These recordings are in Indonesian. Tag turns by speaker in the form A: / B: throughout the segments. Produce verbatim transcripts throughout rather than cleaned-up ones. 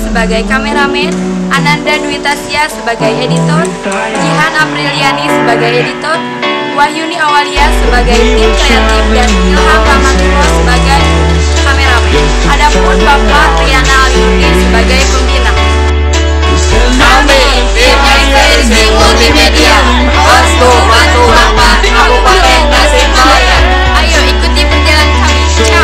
A: sebagai kameramen, Ananda Dwi Tasya sebagai editor, Jihan Apriliani sebagai editor, Wahyuni Awalia sebagai tim kreatif, dan Ilham Ramatullah sebagai kameramen. Adapun Bapak Riana Aliuddin sebagai pembina.
B: Kami tim Ekspedisi Multimedia, Posko Batu Mampar, Kabupaten Tasikmalaya.
A: Ayo ikuti perjalanan kami. Ciao.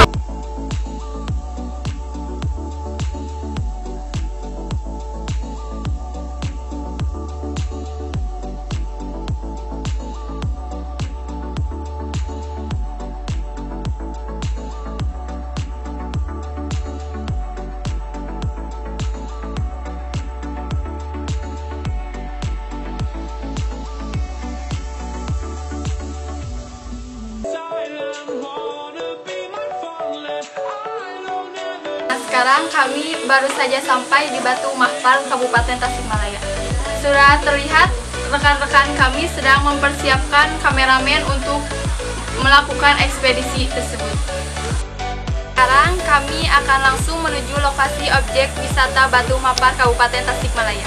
A: Sekarang kami baru saja sampai di Batu Mahpar, Kabupaten Tasikmalaya. Sudah terlihat rekan-rekan kami sedang mempersiapkan kameramen untuk melakukan ekspedisi tersebut. Sekarang kami akan langsung menuju lokasi objek wisata Batu Mahpar, Kabupaten Tasikmalaya.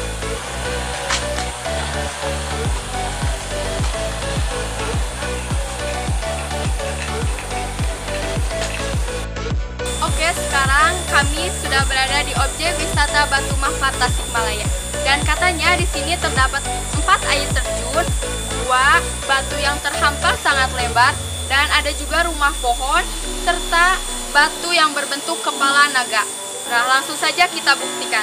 A: Oke, sekarang kami sudah berada di objek wisata Batu Mahpar Tasikmalaya. Dan katanya di sini terdapat empat air terjun, dua batu yang terhampar sangat lebar, dan ada juga rumah pohon serta batu yang berbentuk kepala naga. Nah, langsung saja kita buktikan.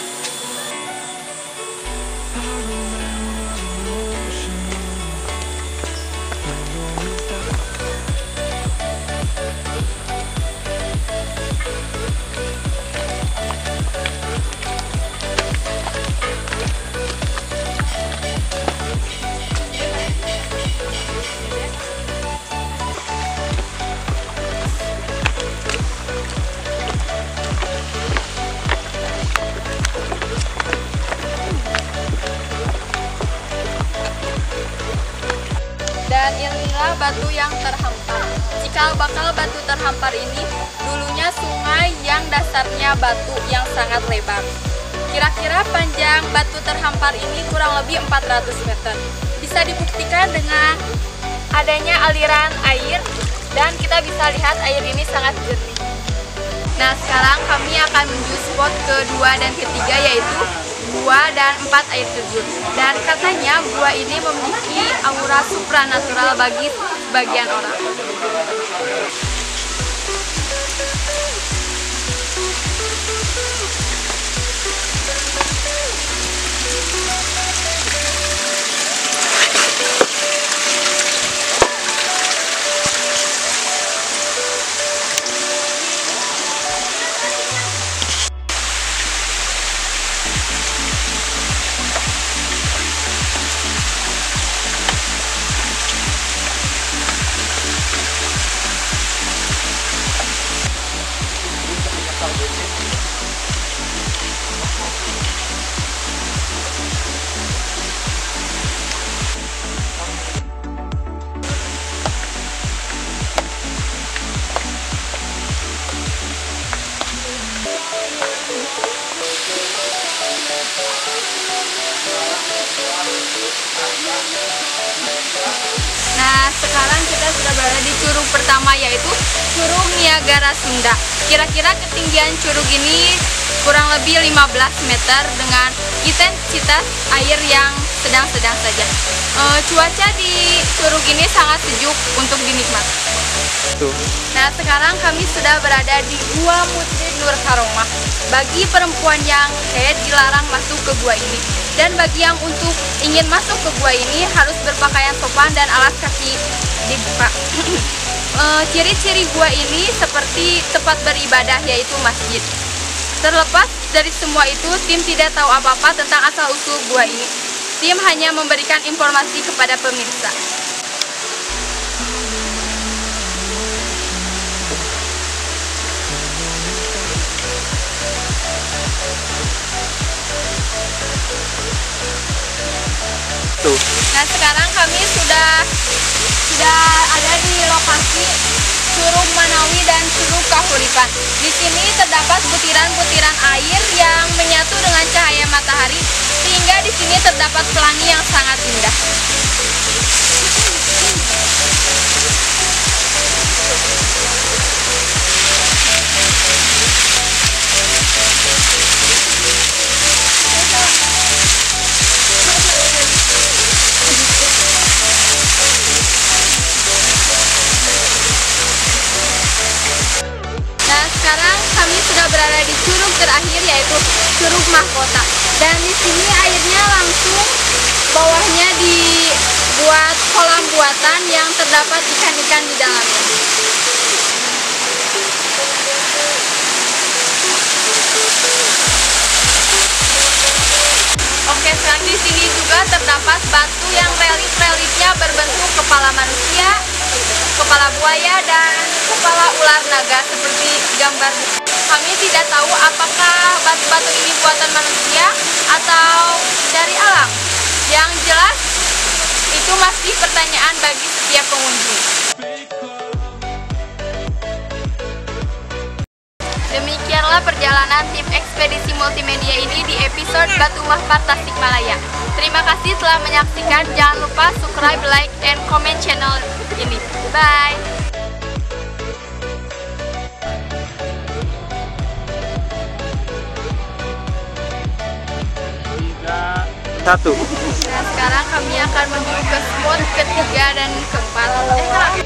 A: Dan inilah batu yang terhampar. Cikal bakal batu terhampar ini dulunya sungai yang dasarnya batu yang sangat lebar. Kira-kira panjang batu terhampar ini kurang lebih empat ratus meter. Bisa dibuktikan dengan adanya aliran air, dan kita bisa lihat air ini sangat jernih. Nah, sekarang kami akan menuju spot kedua dan ketiga, yaitu gua dan empat air terjun. Dan katanya gua ini memiliki aura supranatural bagi sebagian orang. Nah, sekarang kita sudah berada di curug pertama, yaitu Curug Niagara Sunda. Kira-kira ketinggian curug ini kurang lebih lima belas meter dengan intensitas air yang sedang-sedang saja. E, cuaca di curug ini sangat sejuk untuk dinikmati. Nah, sekarang kami sudah berada di Gua Putri Nur Karomah. Bagi perempuan yang haid dilarang masuk ke gua ini. Dan bagi yang untuk ingin masuk ke gua ini harus berpakaian sopan dan alas kaki dibuka. e, Ciri-ciri gua ini seperti tempat beribadah, yaitu masjid. Terlepas dari semua itu, tim tidak tahu apa-apa tentang asal-usul gua ini. Tim hanya memberikan informasi kepada pemirsa. Nah, sekarang kami sudah sudah ada di lokasi Curug Manawi dan Curug Kahuripan. Di sini terdapat butiran-butiran air yang menyatu Curug Mahkota. Dan di sini airnya langsung bawahnya dibuat kolam buatan yang terdapat ikan-ikan di dalamnya. Oke, sekarang di sini juga terdapat batu yang relief-reliefnya berbentuk kepala manusia, kepala buaya, dan kepala ular naga seperti gambar. Kami tidak tahu apakah batu-batu ini buatan manusia atau dari alam. Yang jelas, itu masih pertanyaan bagi setiap pengunjung. Demikianlah perjalanan tim ekspedisi multimedia ini di episode Batu Mahpar Tasikmalaya. Terima kasih telah menyaksikan. Jangan lupa subscribe, like, and comment channel ini. Bye!
B: Satu.
A: Nah, sekarang kami akan menuju ke spot ketiga dan keempat. Eh,